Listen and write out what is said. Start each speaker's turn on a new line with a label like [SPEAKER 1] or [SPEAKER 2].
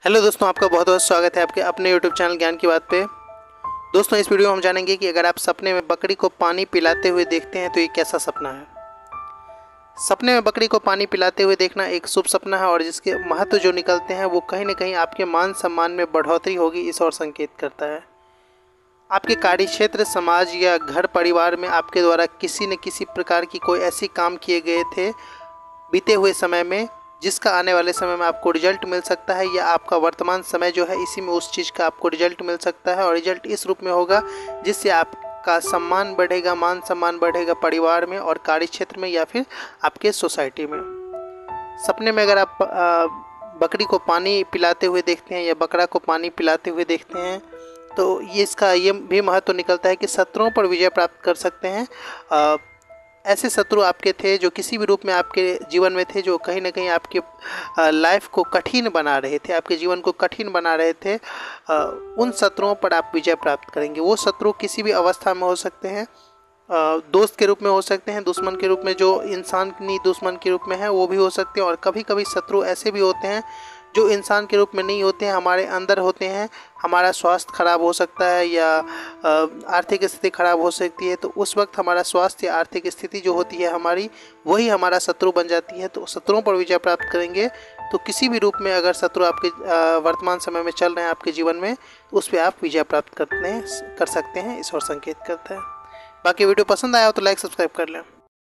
[SPEAKER 1] Hello दोस्तों, आपका बहुत बहुत स्वागत है आपके अपने यूट्यूब चैनल ज्ञान की बात पे। दोस्तों, इस वीडियो में हम जानेंगे कि अगर आप सपने में बकरी को पानी पिलाते हुए देखते हैं तो ये कैसा सपना है। सपने में बकरी को पानी पिलाते हुए देखना एक शुभ सपना है और जिसके महत्व जो निकलते हैं वो कहीं न कहीं आपके मान सम्मान में बढ़ोतरी होगी, इस ओर संकेत करता है। आपके कार्यक्षेत्र, समाज या घर परिवार में आपके द्वारा किसी न किसी प्रकार की कोई ऐसी काम किए गए थे बीते हुए समय में, जिसका आने वाले समय में आपको रिजल्ट मिल सकता है, या आपका वर्तमान समय जो है इसी में उस चीज़ का आपको रिजल्ट मिल सकता है। और रिजल्ट इस रूप में होगा जिससे आपका सम्मान बढ़ेगा, मान सम्मान बढ़ेगा परिवार में और कार्यक्षेत्र में या फिर आपके सोसाइटी में। सपने में अगर आप बकरी को पानी पिलाते हुए देखते हैं या बकरा को पानी पिलाते हुए देखते हैं तो ये भी महत्व निकलता है कि शत्रुओं पर विजय प्राप्त कर सकते हैं। ऐसे शत्रु आपके थे जो किसी भी रूप में आपके जीवन में थे, जो कहीं ना कहीं आपके लाइफ को कठिन बना रहे थे, आपके जीवन को कठिन बना रहे थे। उन शत्रुओं पर आप विजय प्राप्त करेंगे। वो शत्रु किसी भी अवस्था में हो सकते हैं, दोस्त के रूप में हो सकते हैं, दुश्मन के रूप में, जो इंसानी दुश्मन के रूप में है वो भी हो सकते हैं। और कभी कभी शत्रु ऐसे भी होते हैं जो इंसान के रूप में नहीं होते हैं, हमारे अंदर होते हैं। हमारा स्वास्थ्य खराब हो सकता है या आर्थिक स्थिति खराब हो सकती है, तो उस वक्त हमारा स्वास्थ्य या आर्थिक स्थिति जो होती है हमारी, वही हमारा शत्रु बन जाती है। तो शत्रुओं पर विजय प्राप्त करेंगे। तो किसी भी रूप में अगर शत्रु आपके वर्तमान समय में चल रहे हैं आपके जीवन में, तो उस पर आप विजय प्राप्त कर सकते हैं, इस ओर संकेत करता है। बाकी वीडियो पसंद आया हो तो लाइक सब्सक्राइब कर लें।